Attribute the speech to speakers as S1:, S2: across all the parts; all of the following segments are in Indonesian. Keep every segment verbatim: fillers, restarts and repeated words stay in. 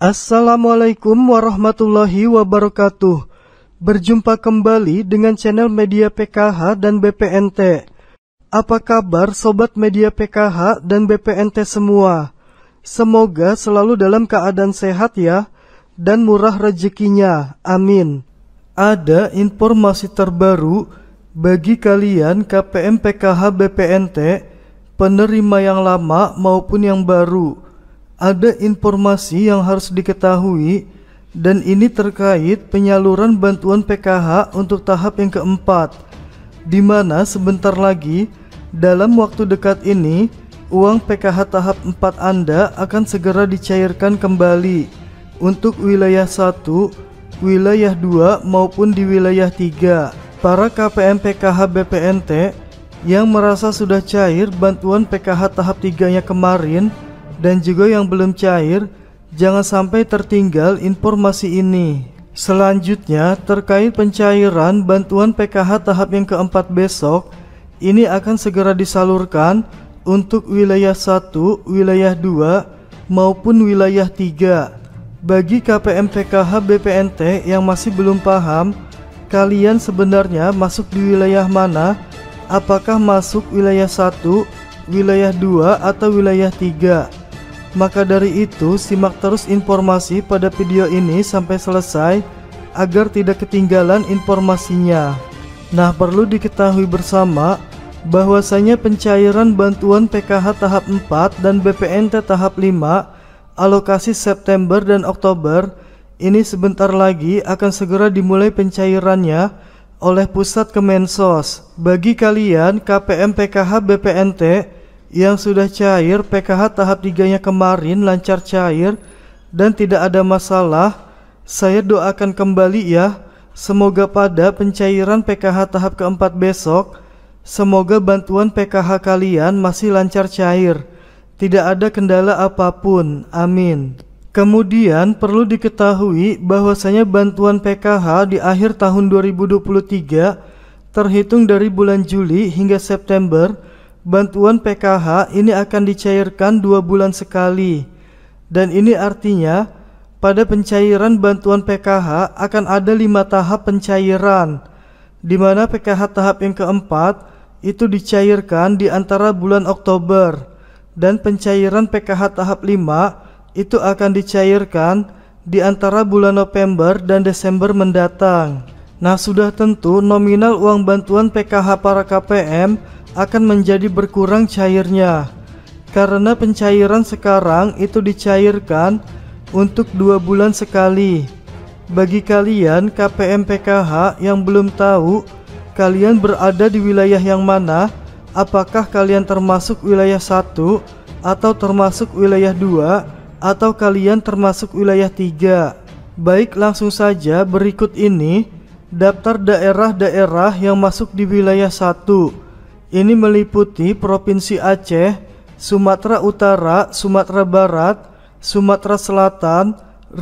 S1: Assalamualaikum warahmatullahi wabarakatuh. Berjumpa kembali dengan channel Media P K H dan B P N T. Apa kabar Sobat Media P K H dan B P N T semua? Semoga selalu dalam keadaan sehat ya, dan murah rezekinya, amin. Ada informasi terbaru bagi kalian K P M P K H B P N T, penerima yang lama maupun yang baru. Ada informasi yang harus diketahui, dan ini terkait penyaluran bantuan P K H untuk tahap yang keempat, di mana sebentar lagi dalam waktu dekat ini uang P K H tahap empat Anda akan segera dicairkan kembali untuk wilayah satu, wilayah dua maupun di wilayah tiga. Para K P M P K H B P N T yang merasa sudah cair bantuan P K H tahap tiga-nya kemarin dan juga yang belum cair, jangan sampai tertinggal informasi ini. Selanjutnya, terkait pencairan bantuan P K H tahap yang keempat besok, ini akan segera disalurkan untuk wilayah satu, wilayah dua, maupun wilayah tiga. Bagi K P M P K H B P N T yang masih belum paham, kalian sebenarnya masuk di wilayah mana? Apakah masuk wilayah satu, wilayah dua, atau wilayah tiga? Maka dari itu, simak terus informasi pada video ini sampai selesai agar tidak ketinggalan informasinya. Nah, perlu diketahui bersama bahwasanya pencairan bantuan P K H tahap empat dan B P N T tahap lima alokasi September dan Oktober ini sebentar lagi akan segera dimulai pencairannya oleh Pusat Kemensos. Bagi kalian K P M P K H B P N T yang sudah cair P K H tahap tiga-nya kemarin lancar cair dan tidak ada masalah, saya doakan kembali ya, semoga pada pencairan P K H tahap keempat besok, semoga bantuan P K H kalian masih lancar cair, tidak ada kendala apapun, amin. Kemudian perlu diketahui bahwasanya bantuan P K H di akhir tahun dua ribu dua puluh tiga terhitung dari bulan Juli hingga September, bantuan P K H ini akan dicairkan dua bulan sekali. Dan ini artinya pada pencairan bantuan P K H akan ada lima tahap pencairan, di mana P K H tahap yang keempat itu dicairkan di antara bulan Oktober, dan pencairan P K H tahap lima itu akan dicairkan di antara bulan November dan Desember mendatang. Nah, sudah tentu nominal uang bantuan P K H para K P M akan menjadi berkurang cairnya, karena pencairan sekarang itu dicairkan untuk dua bulan sekali. Bagi kalian K P M P K H yang belum tahu kalian berada di wilayah yang mana, apakah kalian termasuk wilayah satu atau termasuk wilayah dua atau kalian termasuk wilayah tiga. Baik, langsung saja berikut ini daftar daerah-daerah yang masuk di wilayah satu. Ini meliputi Provinsi Aceh, Sumatera Utara, Sumatera Barat, Sumatera Selatan,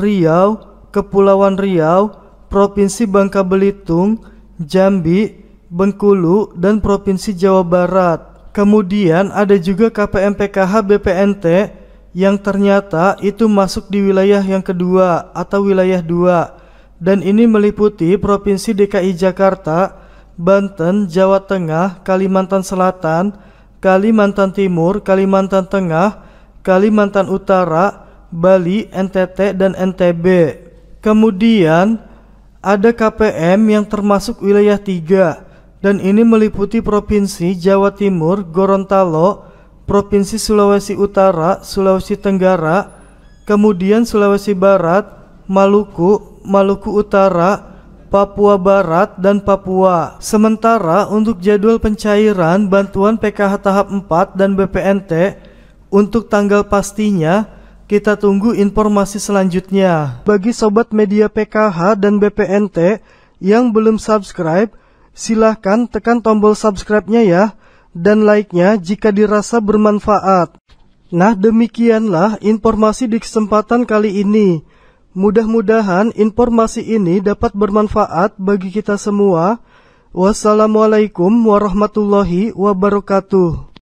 S1: Riau, Kepulauan Riau, Provinsi Bangka Belitung, Jambi, Bengkulu, dan Provinsi Jawa Barat. Kemudian ada juga K P M P K H B P N T yang ternyata itu masuk di wilayah yang kedua atau wilayah dua. Dan ini meliputi Provinsi D K I Jakarta, Banten, Jawa Tengah, Kalimantan Selatan, Kalimantan Timur, Kalimantan Tengah, Kalimantan Utara, Bali, N T T, dan N T B. Kemudian ada K P M yang termasuk wilayah tiga, dan ini meliputi Provinsi Jawa Timur, Gorontalo, Provinsi Sulawesi Utara, Sulawesi Tenggara, kemudian Sulawesi Barat, Maluku, Maluku Utara, Papua Barat, dan Papua. Sementara untuk jadwal pencairan bantuan P K H tahap empat dan B P N T untuk tanggal pastinya kita tunggu informasi selanjutnya. Bagi Sobat Media P K H dan B P N T yang belum subscribe, silahkan tekan tombol subscribe-nya ya, dan like-nya jika dirasa bermanfaat. Nah, demikianlah informasi di kesempatan kali ini. Mudah-mudahan informasi ini dapat bermanfaat bagi kita semua. Wassalamualaikum warahmatullahi wabarakatuh.